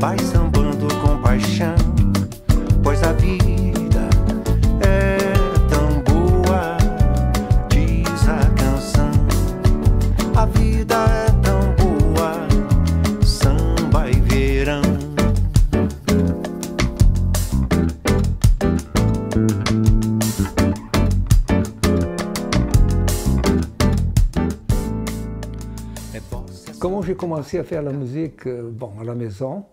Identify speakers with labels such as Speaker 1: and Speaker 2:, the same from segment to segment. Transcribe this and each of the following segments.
Speaker 1: vai sambando com paixão, pois a vida é tão boa, diz a canção. A vida é tão boa, samba e verão.
Speaker 2: Comment j'ai commencé à faire la musique? Bon, à la maison.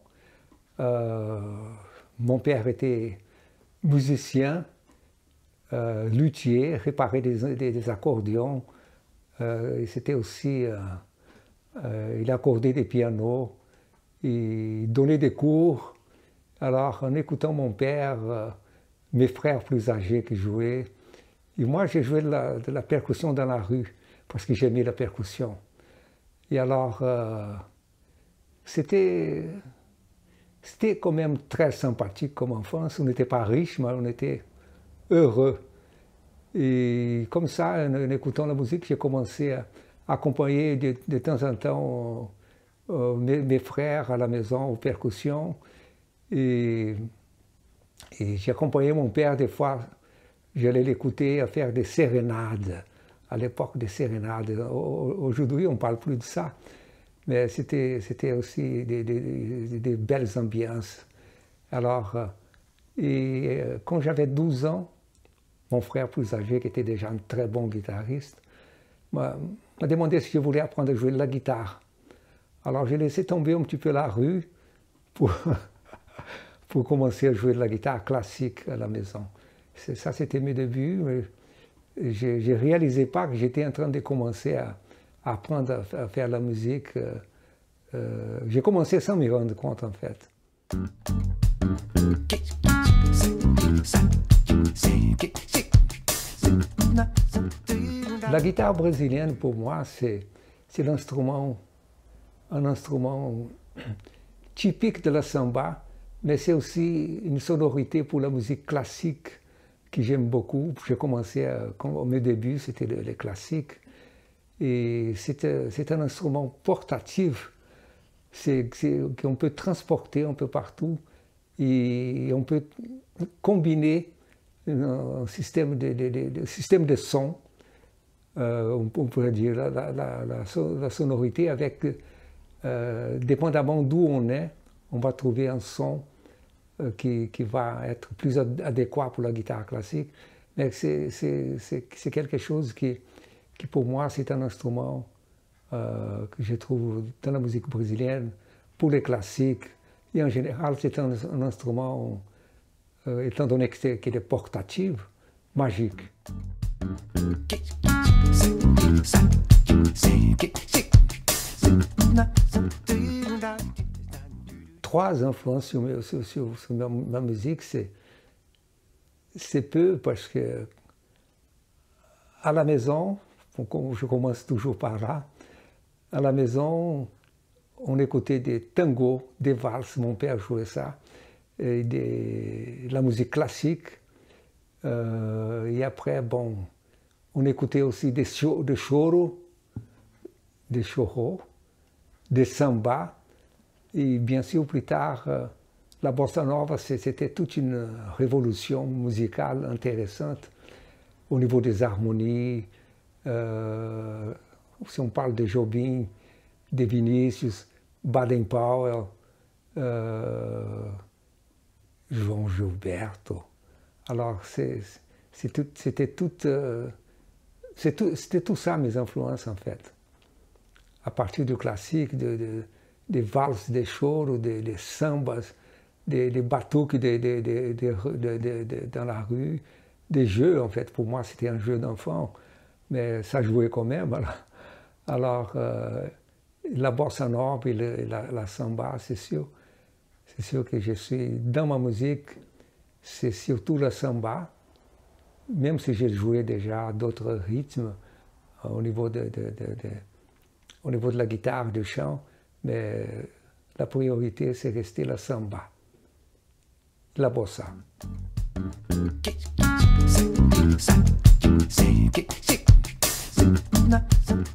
Speaker 2: Mon père était musicien, luthier, réparait des accordéons. C'était aussi, il accordait des pianos, il donnait des cours. Alors, en écoutant mon père, mes frères plus âgés qui jouaient, et moi j'ai joué de la percussion dans la rue, parce que j'aimais la percussion. Et alors, c'était quand même très sympathique comme enfance. On n'était pas riche, mais on était heureux. Et comme ça, en écoutant la musique, j'ai commencé à accompagner de temps en temps mes frères à la maison aux percussions. Et j'ai accompagné mon père des fois, j'allais l'écouter à faire des sérénades. À l'époque des sérénades. Aujourd'hui, on ne parle plus de ça, mais c'était aussi des belles ambiances. Alors, quand j'avais 12 ans, mon frère plus âgé, qui était déjà un très bon guitariste, m'a demandé si je voulais apprendre à jouer de la guitare. Alors, j'ai laissé tomber un petit peu la rue pour commencer à jouer de la guitare classique à la maison. Ça, c'était mes débuts. Mais je ne réalisais pas que j'étais en train de commencer à apprendre à faire la musique. J'ai commencé sans me rendre compte, en fait. La guitare brésilienne, pour moi, c'est un instrument typique de la samba, mais c'est aussi une sonorité pour la musique classique que j'aime beaucoup. J'ai commencé, au mes débuts, c'était les classiques. Et c'est un instrument portatif qu'on peut transporter un peu partout. Et on peut combiner un système de son, on pourrait dire, la sonorité avec, dépendamment d'où on est, on va trouver un son qui va être plus adéquat pour la guitare classique. Mais c'est quelque chose qui, pour moi, c'est un instrument que je trouve dans la musique brésilienne, pour les classiques. Et en général, c'est un instrument, étant donné qu'il est portatif, magique. Trois influences sur ma musique, c'est peu parce que à la maison, je commence toujours par là, à la maison, on écoutait des tangos, des valses, mon père jouait ça, et la musique classique, et après, bon, on écoutait aussi des choros, des sambas. Et bien sûr, plus tard, la bossa nova, c'était toute une révolution musicale intéressante au niveau des harmonies. Si on parle de Jobim, de Vinícius, Baden-Powell, João Gilberto. Alors, c'était tout ça mes influences, en fait. À partir du classique, des valses, des choros, des sambas, des batuques dans la rue, des jeux, en fait. Pour moi, c'était un jeu d'enfant, mais ça jouait quand même. Alors la bossa nova et la samba, c'est sûr que je suis, dans ma musique, c'est surtout la samba, même si j'ai joué déjà d'autres rythmes au niveau de la guitare, du chant, mais la priorité, c'est rester la samba, la bossa.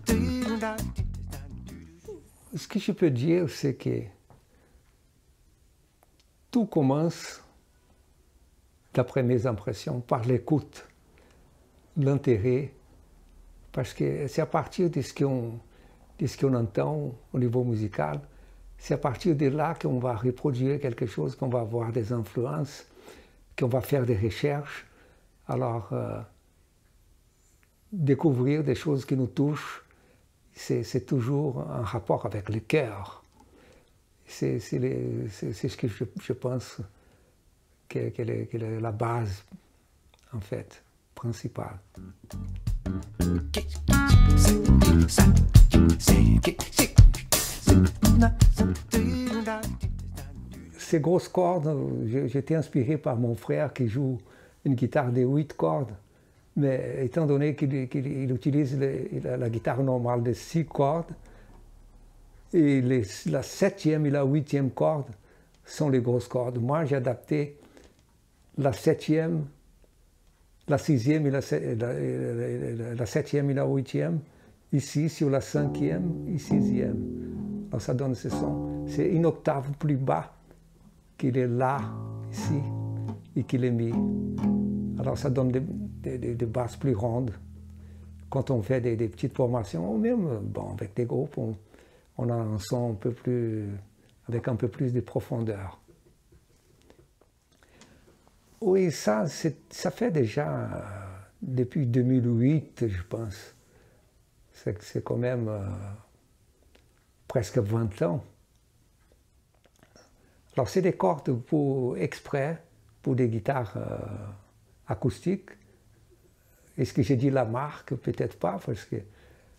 Speaker 2: Ce que je peux dire, c'est que tout commence, d'après mes impressions, par l'écoute, l'intérêt, parce que c'est à partir de ce qu'on entend au niveau musical, c'est à partir de là qu'on va reproduire quelque chose, qu'on va avoir des influences, qu'on va faire des recherches. Alors, découvrir des choses qui nous touchent, c'est toujours un rapport avec le cœur. C'est ce que je pense qu'est la base, en fait, principale. Ces grosses cordes, j'étais inspiré par mon frère qui joue une guitare de 8 cordes, mais étant donné qu'il utilise la guitare normale de 6 cordes, et la 7e et la 8e corde sont les grosses cordes. Moi, j'ai adapté la 7e, la 6e et la 7e et la 8e ici sur la 5e et 6e. Alors ça donne ce son. C'est une octave plus bas qu'il est là, ici, et qu'il est mis. Alors ça donne des basses plus rondes. Quand on fait des petites formations, ou même bon, avec des groupes, on a un son un peu plus, avec un peu plus de profondeur. Oui, ça fait déjà depuis 2008, je pense. C'est quand même presque 20 ans. Alors c'est des cordes exprès pour des guitares acoustiques. Est-ce que j'ai dit la marque? Peut-être pas, parce que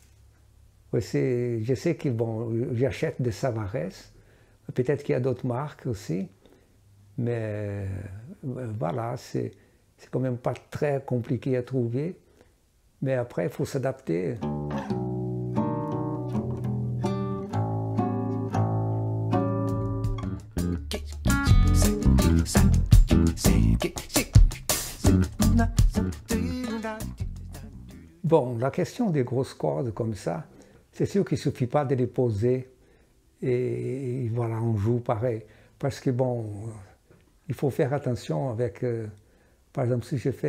Speaker 2: je sais que bon, j'achète des Savares. Peut-être qu'il y a d'autres marques aussi. Mais voilà, c'est quand même pas très compliqué à trouver. Mais après, il faut s'adapter. Bon, la question des grosses cordes comme ça, c'est sûr qu'il ne suffit pas de les poser et voilà, on joue pareil. Parce que bon, il faut faire attention avec, par exemple, si je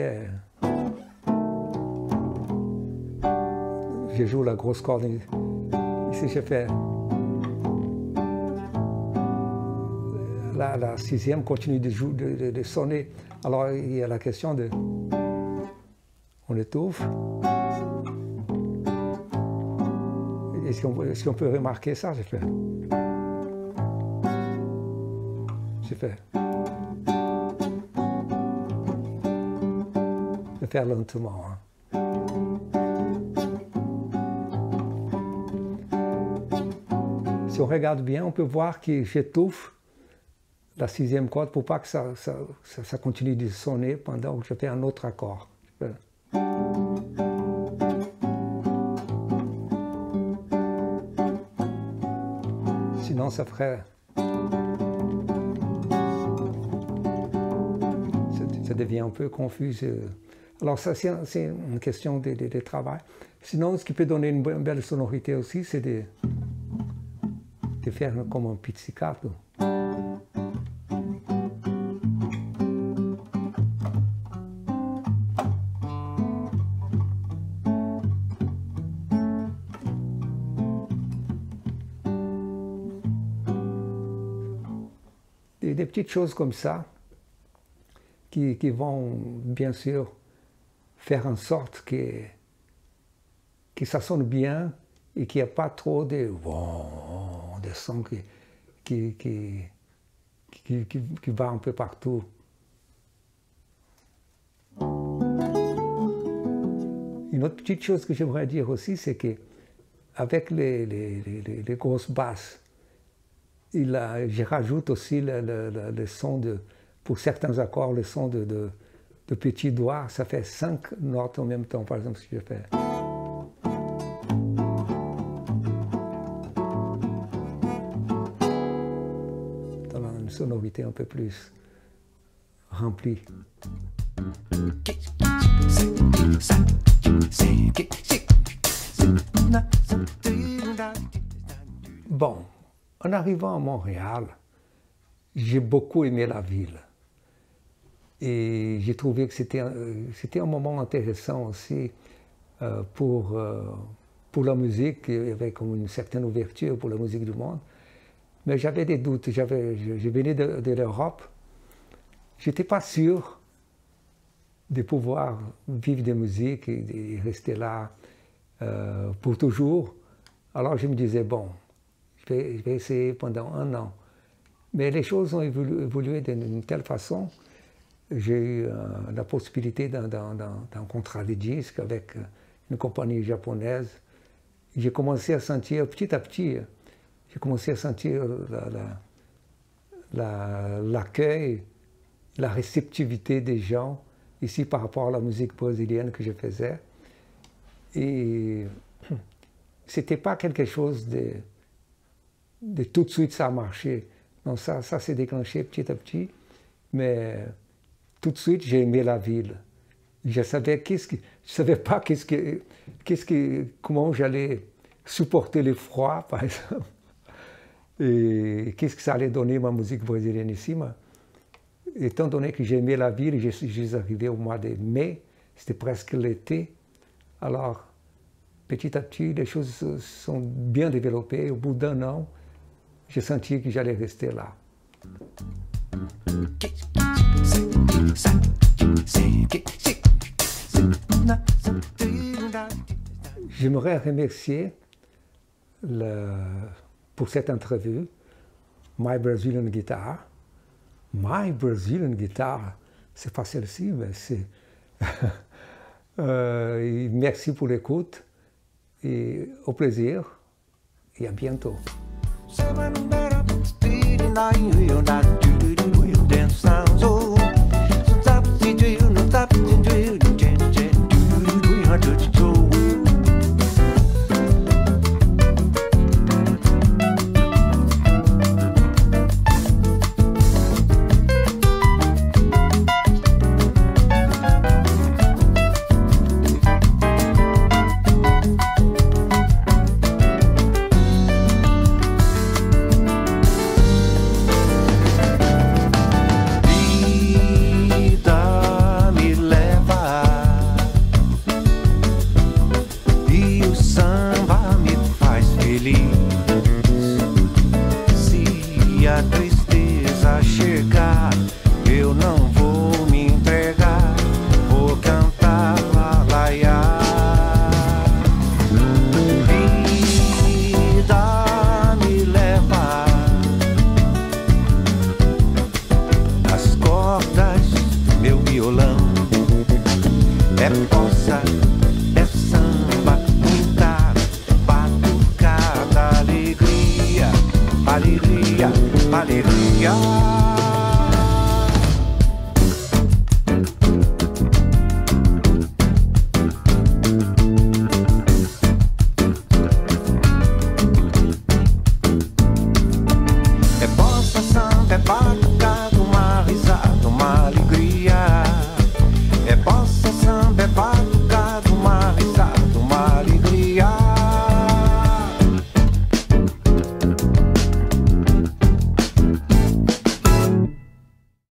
Speaker 2: joue la grosse corde, et si je fais la 6e continue de sonner, alors il y a la question de, on étouffe. Est-ce qu'on peut remarquer ça? Je vais faire lentement. Hein. Si on regarde bien, on peut voir que j'étouffe la 6e corde pour pas que ça continue de sonner pendant que je fais un autre accord. Sinon, ça ferait... Ça devient un peu confus. Alors ça, c'est une question de travail. Sinon, ce qui peut donner une belle sonorité aussi, c'est de faire comme un pizzicato. Des petites choses comme ça qui vont bien sûr faire en sorte que ça sonne bien et qu'il n'y a pas trop de sons qui va un peu partout. Une autre petite chose que j'aimerais dire aussi, c'est qu'avec les grosses basses, je rajoute aussi le son pour certains accords, le son de petits doigts, ça fait 5 notes en même temps. Par exemple, si je fais... dans une sonorité un peu plus remplie. Bon, en arrivant à Montréal, j'ai beaucoup aimé la ville. Et j'ai trouvé que c'était un moment intéressant aussi pour la musique, avec une certaine ouverture pour la musique du monde. Mais j'avais des doutes. Je venais de l'Europe. Je n'étais pas sûr de pouvoir vivre de musique et rester là pour toujours. Alors je me disais, bon, je vais essayer pendant 1 an. Mais les choses ont évolué d'une telle façon. J'ai eu la possibilité d'un contrat de disque avec une compagnie japonaise. J'ai commencé à sentir, petit à petit, j'ai commencé à sentir l'accueil, la réceptivité des gens ici par rapport à la musique brésilienne que je faisais. Et c'était pas quelque chose de tout de suite ça a marché. Non, ça s'est déclenché petit à petit, mais tout de suite j'ai aimé la ville. Je savais savais pas comment j'allais supporter le froid, par exemple, et qu'est-ce que ça allait donner ma musique brésilienne ici. Mais, étant donné que j'aimais la ville, je suis arrivé au mois de mai, c'était presque l'été. Alors, petit à petit, les choses se sont bien développées. Au bout d'1 an, j'ai senti que j'allais rester là. J'aimerais remercier pour cette entrevue My Brazilian Guitar. My Brazilian Guitar, c'est pas celle-ci, mais c'est... merci pour l'écoute et au plaisir et à bientôt.
Speaker 1: É bossa, é samba, muita batucada, alegria, alegria, alegria.